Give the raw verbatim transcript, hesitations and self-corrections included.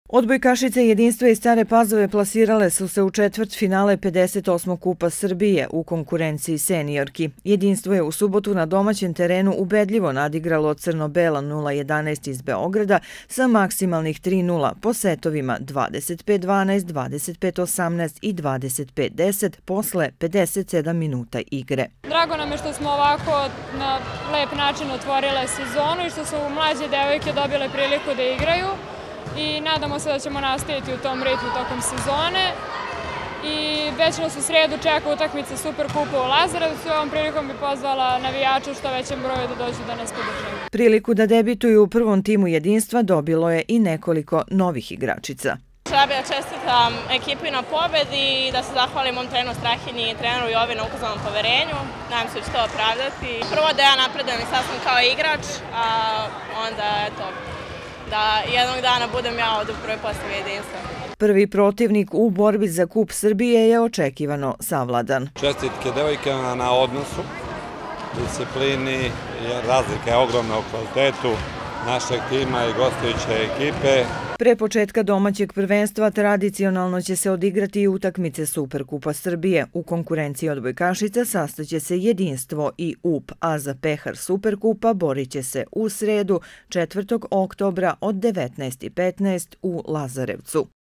Odbojkašice Jedinstva iz Stare Pazove plasirale su se u četvrtfinale pedeset osmog kupa Srbije u konkurenciji seniorki. Jedinstvo je u subotu na domaćem terenu ubedljivo nadigralo Crno-Bela nula jedanaest iz Beograda sa maksimalnih tri nula po setovima dvadeset pet dvanaest, dvadeset pet osamnaest i dvadeset pet deset posle pedeset sedam minuta igre. Drago nam je što smo ovako na lep način otvorile sezonu i što su mlađe devojke dobile priliku da igraju. I nadamo se da ćemo nastaviti u tom ritmu tokom sezone. I već nas u sredu čeka utakmica Superkupa u Lazarevcu. Ovom prilikom bi pozvala navijače u što većem broju da dođu da nas podržaju. Priliku da debituju u prvom timu Jedinstva dobilo je i nekoliko novih igračica. Želim da čestitam ekipi na pobedi i da se zahvalim mom treneru Strahinji i treneru Jovi na ukazanom poverenju. Nadam se da će to opravdati. Prvo da ja napredujem i sad sam kao igrač, a onda eto, da jednog dana budem ja ovdje u prvoj postavi Jedinstva. Prvi protivnik u borbi za kup Srbije je očekivano savladan. Čestitke devojkama na odnosu, disciplini, razlika je ogromna u kvalitetu našeg tima i gostujuće ekipe. Pre početka domaćeg prvenstva tradicionalno će se odigrati i utakmice Superkupa Srbije. U konkurenciji odbojkašica sastaće se Jedinstvo i U P, a za pehar Superkupa borit će se u sredu četvrtog oktobra od devetnaest i petnaest u Lazarevcu.